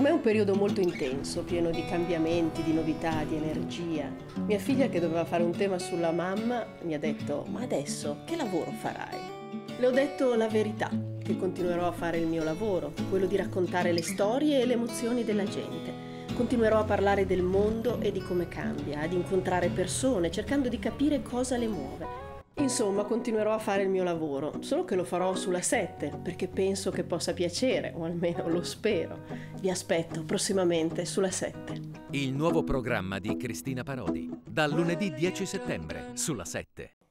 me è un periodo molto intenso, pieno di cambiamenti, di novità, di energia. Mia figlia, che doveva fare un tema sulla mamma, mi ha detto: ma adesso che lavoro farai? Le ho detto la verità, che continuerò a fare il mio lavoro, quello di raccontare le storie e le emozioni della gente. Continuerò a parlare del mondo e di come cambia, ad incontrare persone, cercando di capire cosa le muove. Insomma, continuerò a fare il mio lavoro, solo che lo farò sulla 7, perché penso che possa piacere, o almeno lo spero. Vi aspetto prossimamente sulla 7. Il nuovo programma di Cristina Parodi, dal lunedì 10 settembre sulla 7.